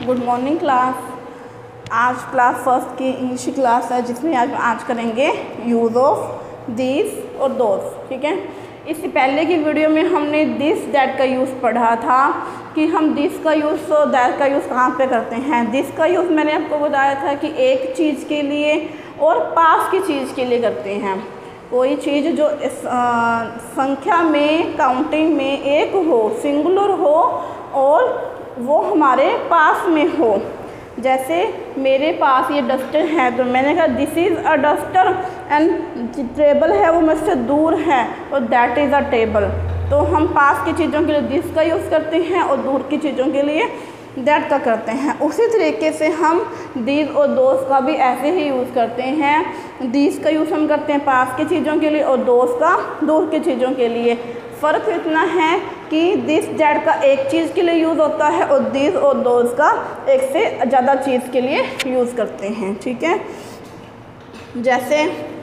Good morning class. आज class first की English class है जिसमें आज करेंगे यूज़ ऑफ दिस और दोस। ठीक है, इससे पहले की वीडियो में हमने दिस दैट का यूज़ पढ़ा था कि हम दिस का यूज़ और दैट का यूज़ कहाँ पे करते हैं। दिस का यूज़ मैंने आपको बताया था कि एक चीज़ के लिए और पास की चीज़ के लिए करते हैं। कोई चीज़ जो इस संख्या में काउंटिंग में एक हो, सिंगुलर हो और वो हमारे पास में हो। जैसे मेरे पास ये डस्टर है तो मैंने कहा this is a duster and table है वो मुझसे दूर है और दैट इज़ अ टेबल। तो हम पास की चीज़ों के लिए दिस का यूज़ करते हैं और दूर की चीज़ों के लिए दैट का करते हैं। उसी तरीके से हम दीज और दोस का भी ऐसे ही यूज़ करते हैं। दीज का यूज़ हम करते हैं पास की चीज़ों के लिए और दोस का दूर की चीज़ों के लिए। फ़र्क इतना है कि दिस दैट का एक चीज़ के लिए यूज़ होता है और दीज और दोस का एक से ज़्यादा चीज़ के लिए यूज़ करते हैं। ठीक है, जैसे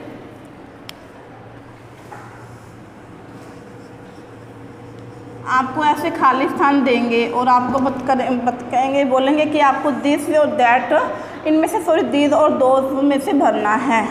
आपको ऐसे खाली स्थान देंगे और आपको कहेंगे बोलेंगे कि आपको दिस और दैट इनमें से दीज और दोस में से भरना है।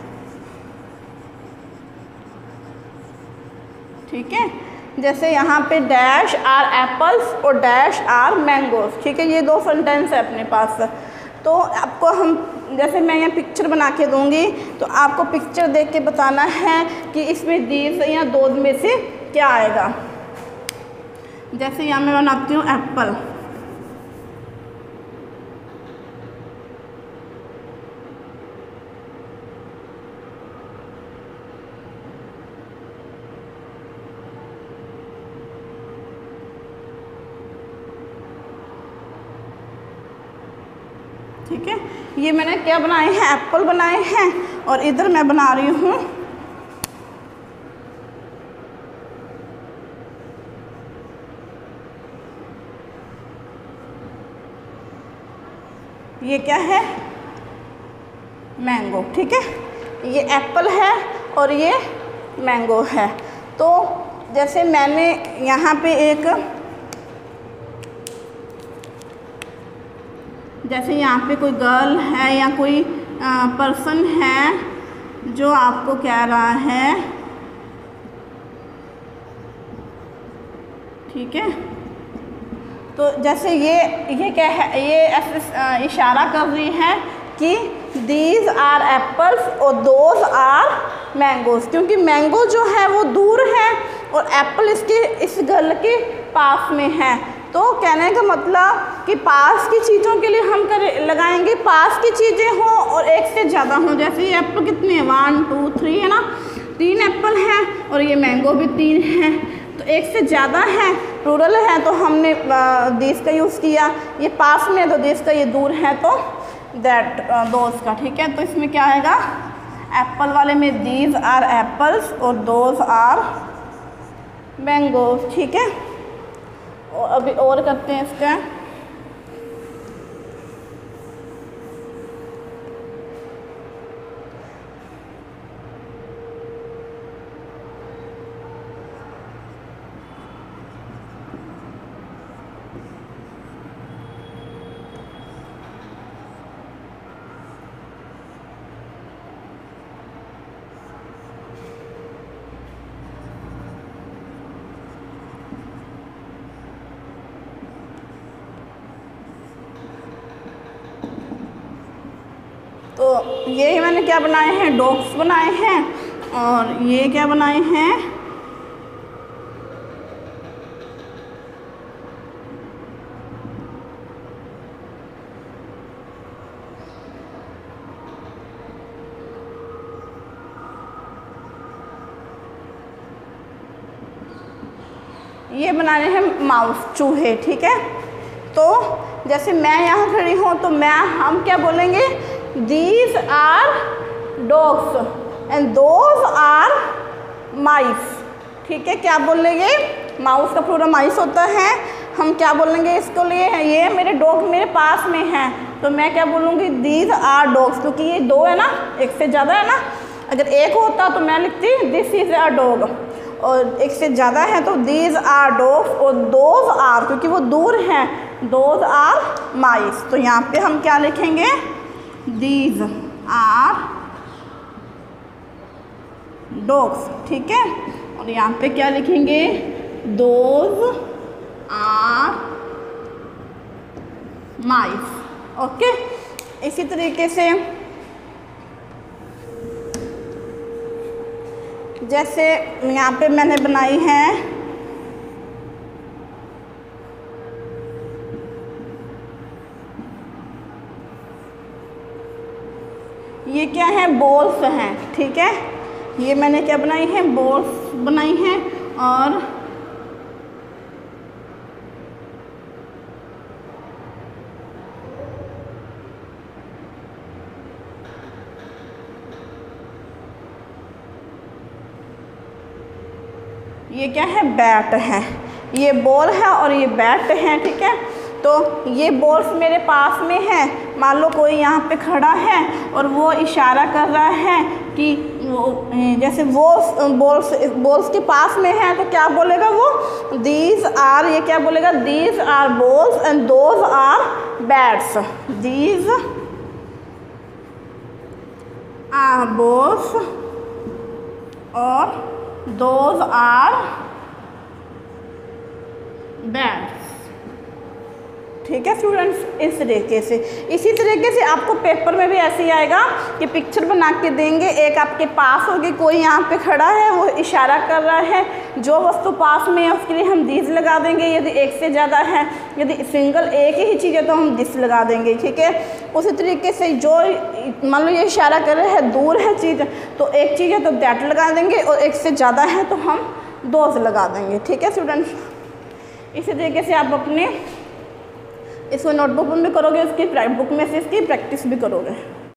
ठीक है, जैसे यहाँ पे डैश आर एप्पल्स और डैश आर मैंगोस। ठीक है, ये दो सेंटेंस है अपने पास। तो आपको हम जैसे मैं यहाँ पिक्चर बना के दूँगी तो आपको पिक्चर देख के बताना है कि इसमें दीज या दोस में से क्या आएगा। जैसे यहाँ मैं बनाती हूँ एप्पल। ठीक है, ये मैंने क्या बनाए हैं, एप्पल बनाए हैं और इधर मैं बना रही हूँ ये क्या है, मैंगो। ठीक है, ये एप्पल है और ये मैंगो है। तो जैसे मैंने यहाँ पे जैसे यहाँ पे कोई गर्ल है या कोई पर्सन है जो आपको कह रहा है, ठीक है, तो जैसे ये क्या है, ये ऐसे इशारा कर रही है कि दीज आर एप्पल्स और दोज आर मैंगोज, क्योंकि मैंगो जो है वो दूर है और एप्पल इस गर्ल के पास में है। तो कहने का मतलब कि पास की चीज़ों के लिए हम लगाएंगे पास की चीज़ें हों और एक से ज़्यादा हों। जैसे ये एप्पल कितने हैं, 1 2 3 है ना, 3 एप्पल हैं और ये मैंगो भी 3 हैं। तो एक से ज़्यादा है, प्लूरल है तो हमने दिस का यूज़ किया। ये पास में है तो दिस का, ये दूर है तो दैट दोस का। ठीक है, तो इसमें क्या आएगा, एप्पल वाले में दीज आर एप्पल्स और दोस आर मैंगोज। ठीक है, और अभी और करते हैं इसका। तो ये मैंने क्या बनाए हैं, डॉग्स बनाए हैं और ये क्या बनाए हैं, ये बनाने हैं माउस, चूहे। ठीक है, तो जैसे मैं यहाँ खड़ी हूँ तो हम क्या बोलेंगे, These are dogs and those are mice। ठीक है, क्या बोलेंगे, माउस का प्लूरल माइस होता है। हम क्या बोलेंगे इसको लिए, ये मेरे डॉग मेरे पास में हैं तो मैं क्या बोलूँगी, these are dogs, क्योंकि ये दो है ना, एक से ज़्यादा है ना। अगर एक होता तो मैं लिखती दिस इज़ अ डॉग और एक से ज़्यादा है तो दीज आर डॉग्स और दोज आर, क्योंकि वो दूर हैं दोज आर माइस। तो यहाँ पे हम क्या लिखेंगे, दीज आर डॉग्स, ठीक है। और यहाँ पे क्या लिखेंगे, दोज आर माइस, ओके। इसी तरीके से जैसे यहाँ पे मैंने बनाई है ये क्या है, बॉल्स हैं, ठीक है। ये मैंने क्या बनाई है, बॉल्स बनाई हैं। और ये क्या है, बैट है। ये बॉल है और ये बैट है, ठीक है। तो ये बॉल्स मेरे पास में है। मान लो कोई यहाँ पे खड़ा है और वो इशारा कर रहा है कि वो जैसे वो बॉल्स के पास में है, तो क्या बोलेगा वो, दीज आर, ये क्या बोलेगा, these are balls and those are bats. These are balls और दोज आर बैट्स, ठीक है स्टूडेंट्स। इस तरीके से, इसी तरीके से आपको पेपर में भी ऐसे ही आएगा कि पिक्चर बना के देंगे। एक आपके पास होगी, कोई यहाँ पे खड़ा है, वो इशारा कर रहा है, जो वस्तु पास में है उसके लिए हम दिस लगा देंगे। यदि एक से ज़्यादा है, यदि सिंगल एक ही चीज़ है तो हम दिस लगा देंगे, ठीक है। उसी तरीके से जो मान लो ये इशारा कर रहा है, दूर है चीज़, तो एक चीज़ है तो दैट लगा देंगे, और एक से ज़्यादा है तो हम दोज लगा देंगे, ठीक है स्टूडेंट्स। इसी तरीके से आप अपने इसको नोटबुक में भी करोगे, उसकी बुक में से इसकी प्रैक्टिस भी करोगे।